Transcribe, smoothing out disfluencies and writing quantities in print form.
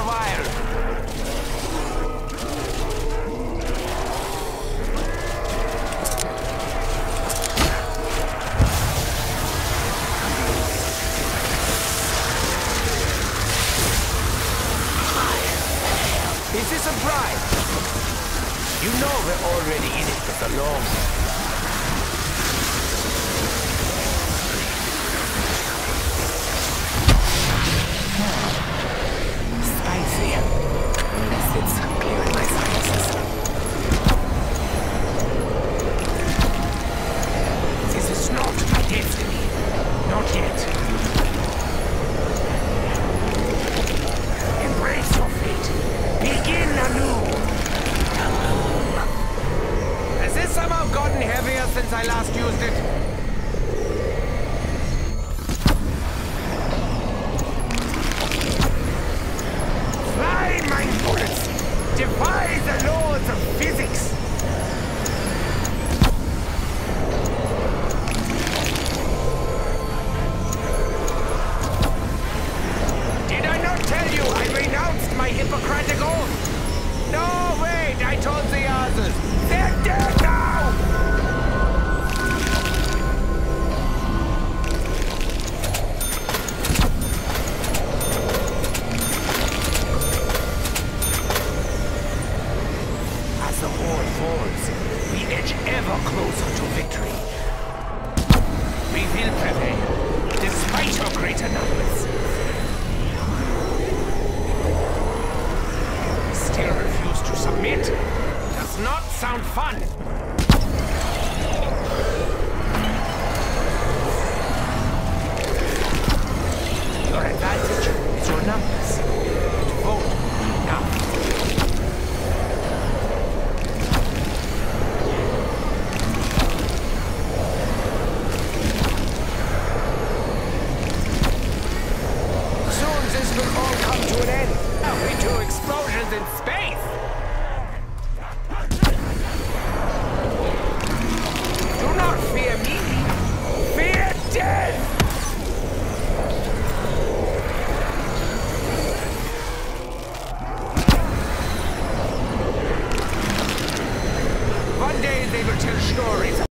while. Is this a bribe? You know we're already in it for the long haul. Spicy. Unless it's clearing my sinuses. This is not my destiny. Not yet. Embrace your fate. Begin anew. Has this somehow gotten heavier since I last used it? Fly, my bullets! Defy the laws of physics! Did I not tell you I renounced my Hippocratic oath? No, wait, I told the others. They're dead now! As the horde falls, we edge ever closer to victory. We will prevail, despite our greater numbers. Still refuse to submit? Does not sound fun. Your advantage is your numbers. Vote now. Soon this will all come to an end. There'll be 2 explosions in space. Do not fear me. Fear death. One day they will tell stories